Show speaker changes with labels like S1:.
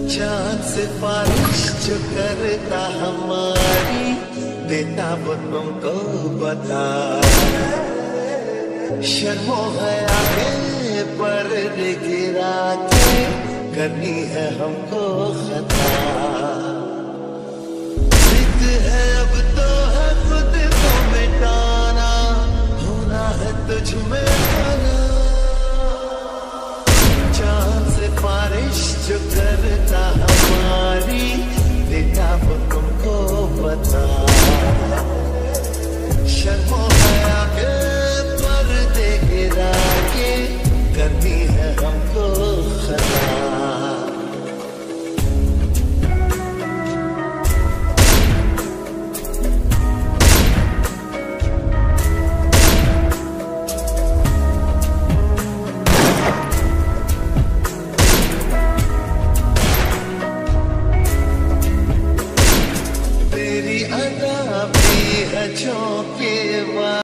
S1: चाँद सिफारिश जो करता हमारी, देता वो तुमको बता। शर्मो है आगे पर्दे गिरा के, करनी है हमको खता। जिद है अब तो है खुद को मिटाना, होना है तुझ में खाना। चाँद से बारिश जो करता हमारी, देता वो तुमको बता। शर्मो है आगे पर्दे गिरा के, करनी है हमको खता। तेरी अदा भी है झोंके